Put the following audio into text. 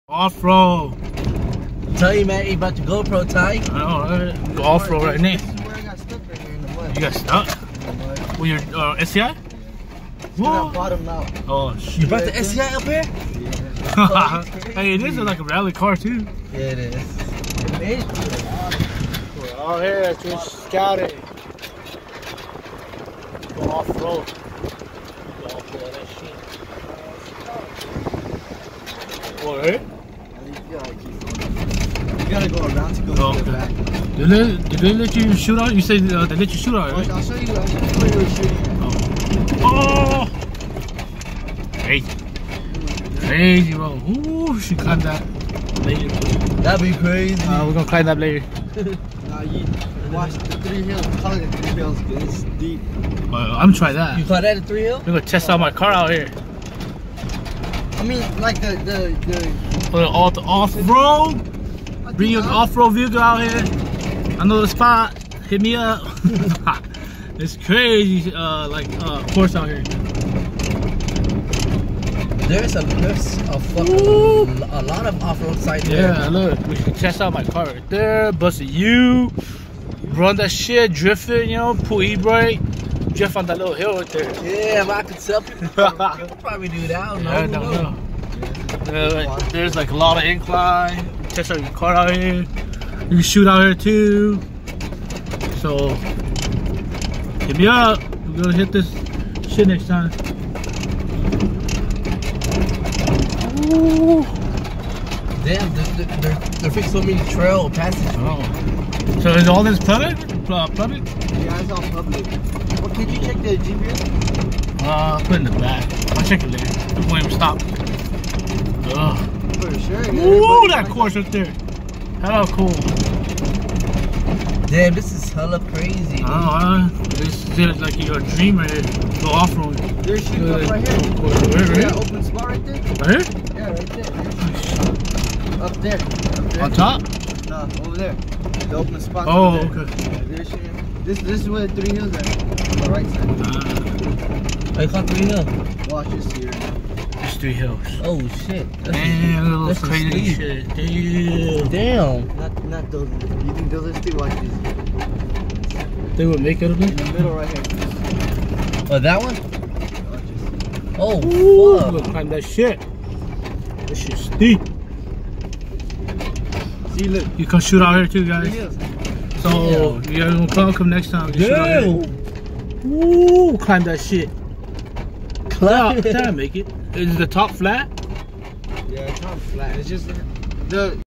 Off-road. Tell you, man, you about to GoPro, Ty. I know, right? Go off-road right now. This is where I got stuck right here in the mud. You got stuck? With your SCI? Whoa. Bottom now. Oh, shit. You brought the SCI up here? Yeah. Hey, it is like a rally car, too. Yeah, it is. It is. We're out here just scouting. Go off-road. Go off-road that shit. What, eh? You gotta go around to go to the back. Did they let you shoot out? You said they let you shoot out, right? I'll show you where you were shooting. Oh! Crazy. Crazy, bro. Ooh, she climbed that later. That'd be crazy. We're gonna climb that later. Nah, you watch the 3 hills. Call it the 3 hills, dude. It's deep. I'm gonna try that. You caught that at 3 hills? We're gonna test out my car out here. I mean, like the off-road. Bring your off-road vehicle out here. I know the spot. Hit me up. It's crazy, course out here. There's a lot of off-road sites there. Yeah, look, we can test out my car right there. Bust a U, run that shit, drift it, you know, pull e-brake, drift on that little hill right there. Yeah, but I could tell people probably do that. I don't know. There's like a lot of incline. Test out your car out here. You can shoot out here too. So hit me up. We're gonna hit this shit next time. Ooh. Damn, they're fixing so many trail passages. Oh. So is all this public? Public? Yeah, it's all public. Well, could you check the GPS? Put it in the back. I'll check it later. I won't even stop. Ugh. For sure. Ooh, that course right there. Hella cool. Damn, this is hella crazy. This is like your dream right here. Go off-road. There's shooting up right here. Right here? Open spot right there? Right here? Yeah, right there. Up there. On top? No, over there. The open spot. Oh, okay. Yeah, there's shooting. This is where the 3 hills are. On the right side. Oh, you caught 3 hills? Watch this here. It's 3 hills. Oh shit. Damn, that's crazy shit. Damn. Not those. You think those are steep? Watch this. They would make it a bit? In the middle right here. Oh, that one? Oh, ooh, fuck. look, climb that shit. This shit's steep. See, look. You can shoot out here too, guys. So, you guys gonna come next time. Damn. Ooh, climb that shit. Climb. Can I make it? Is the top flat? Yeah, it's not flat. It's just the